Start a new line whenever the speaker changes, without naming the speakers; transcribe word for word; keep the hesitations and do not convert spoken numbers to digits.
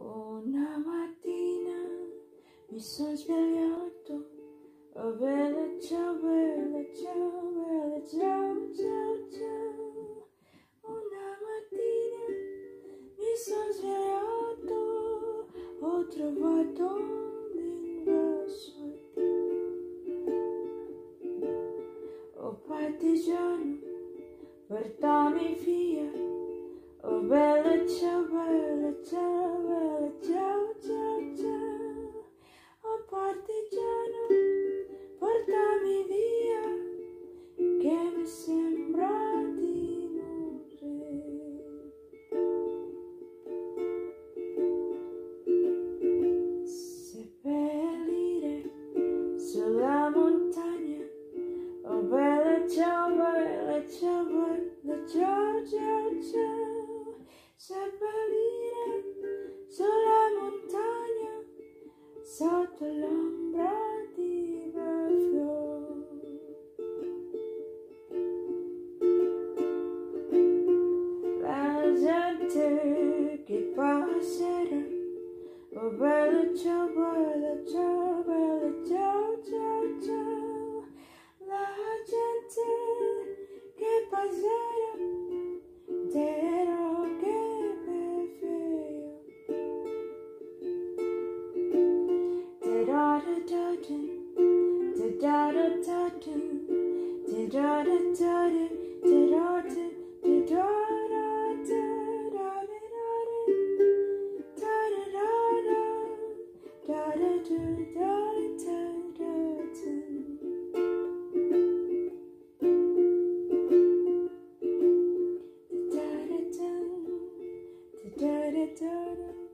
Una mattina mi sono svegliato, oh bella ciao, bella ciao, bella ciao, ciao, ciao. Una mattina mi sono svegliato, ho trovato l'inverso. Oh partigiano, portami via, oh bella ciao, bella ciao, bella ciao, ciao, ciao. Oh partigiano, portami via, che mi sembra di morire. Seppellire sulla montagna, oh bella ciao, bella ciao, bella ciao, ciao, ciao. Seppellire sulla montagna, sotto l'ombra di Bellfiore. La gente che passerà, oh bella ciao, bella ciao, bella ciao, ciao, ciao. La gente che passerà, dirò che bello. Da da da da da.